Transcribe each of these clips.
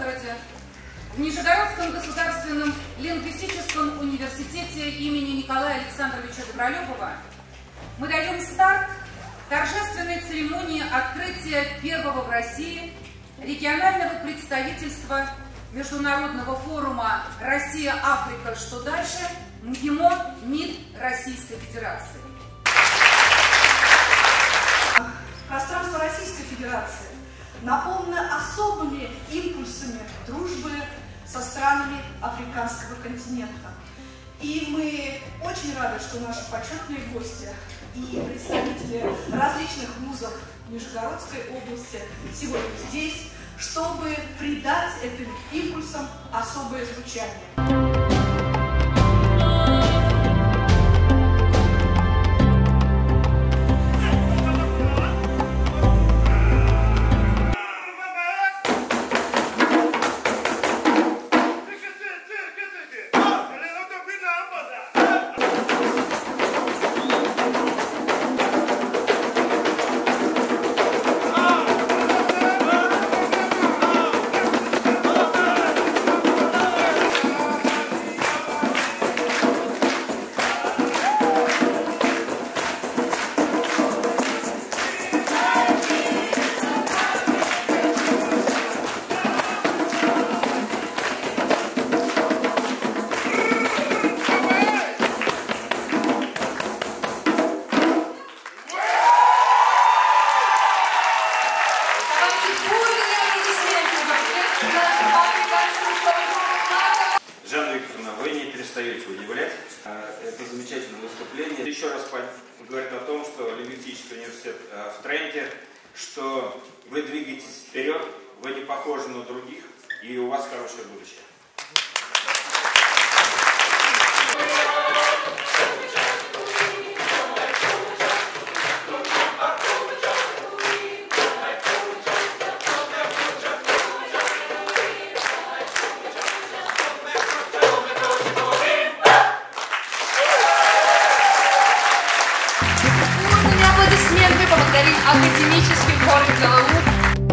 Белгороде, в Нижегородском государственном лингвистическом университете имени Николая Александровича Добролюбова мы даем старт торжественной церемонии открытия первого в России регионального представительства Международного форума «Россия-Африка. Что дальше?» МГИМО МИД Российской Федерации. Пространство Российской Федерации наполнено особыми импульсами дружбы со странами африканского континента. И мы очень рады, что наши почетные гости и представители различных вузов Нижегородской области сегодня здесь, чтобы придать этим импульсам особое звучание. Жанна Викторовна, вы не перестаете удивлять. Это замечательное выступление. Еще раз говорит о том, что лингвистический университет в тренде, что вы двигаетесь вперед, вы не похожи на других, и у вас хорошее будущее. Поблагодарить академический хор ГЛУ.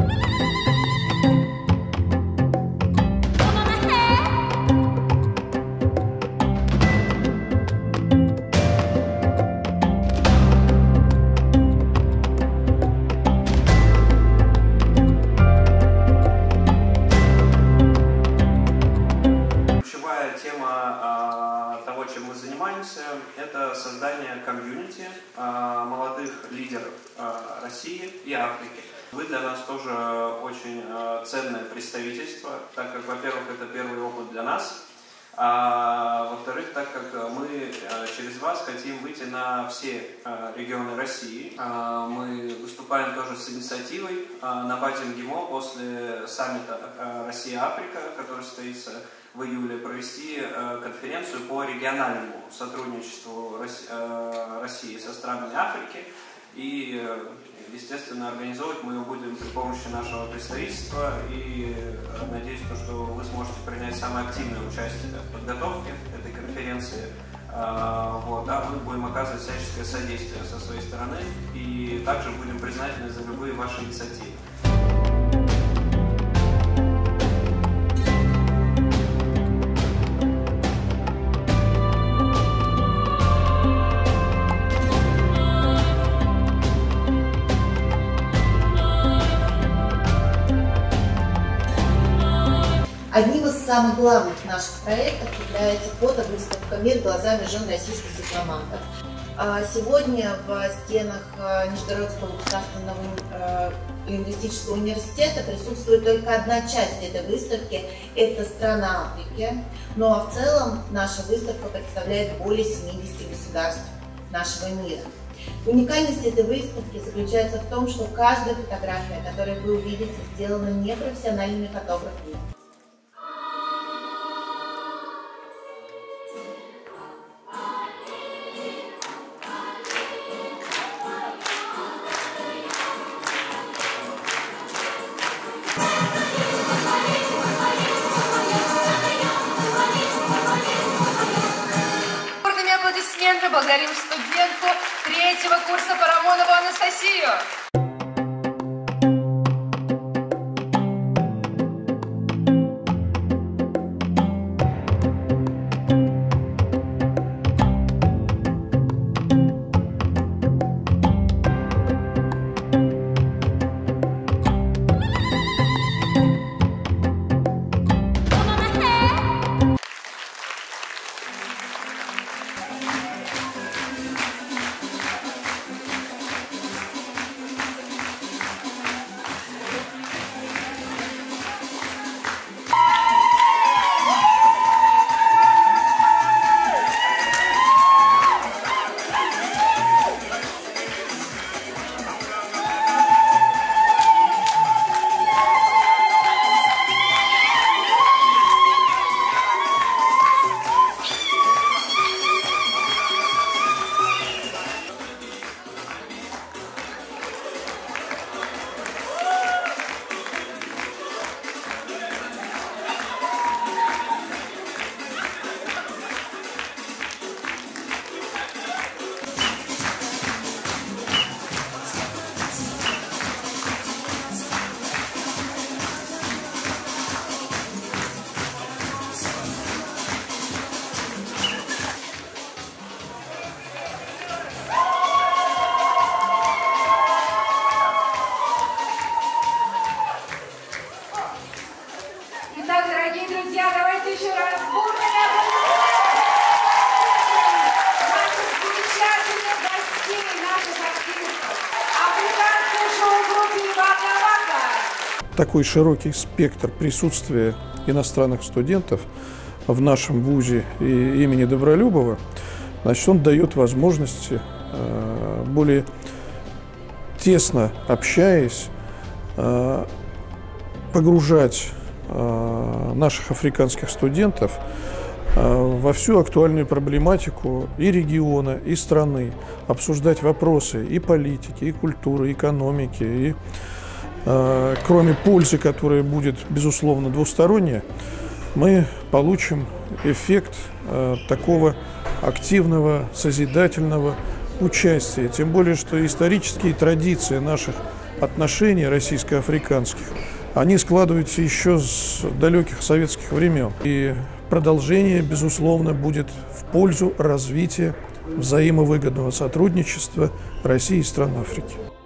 Ключевая тема того, чем мы занимаемся, это создание комьюнити молодых лидеров России и Африки. Вы для нас тоже очень ценное представительство, так как, во-первых, это первый опыт для нас, а во-вторых, так как мы через вас хотим выйти на все регионы России. Мы выступаем тоже с инициативой на базе МГИМО после саммита Россия-Африка, который состоится в июле, провести конференцию по региональному сотрудничеству России со странами Африки. И, естественно, организовывать мы ее будем при помощи нашего представительства. И надеюсь, что вы сможете принять самое активное участие в подготовке этой конференции. Мы будем оказывать всяческое содействие со своей стороны. И также будем признательны за любые ваши инициативы. Одним из самых главных наших проектов является фото-выставка «Мир глазами жен российских дипломатов». Сегодня в стенах Нижегородского государственного лингвистического университета присутствует только одна часть этой выставки – это страна Африки. Ну а в целом наша выставка представляет более 70 государств нашего мира. Уникальность этой выставки заключается в том, что каждая фотография, которую вы увидите, сделана непрофессиональными фотографами. Благодарим студентку третьего курса Парамонову Анастасию. Итак, дорогие друзья, давайте еще раз бурные наших замечательных гостей, наших активистов. Африканское шоу-группе «Вака-Вака». Такой широкий спектр присутствия иностранных студентов в нашем вузе имени Добролюбова, значит, он дает возможности, более тесно общаясь, погружать наших африканских студентов во всю актуальную проблематику и региона, и страны, обсуждать вопросы и политики, и культуры, и экономики, и кроме пользы, которая будет, безусловно, двусторонняя, мы получим эффект такого активного, созидательного участия. Тем более, что исторические традиции наших отношений российско-африканских, они складываются еще с далеких советских времен. И продолжение, безусловно, будет в пользу развития взаимовыгодного сотрудничества России и стран Африки.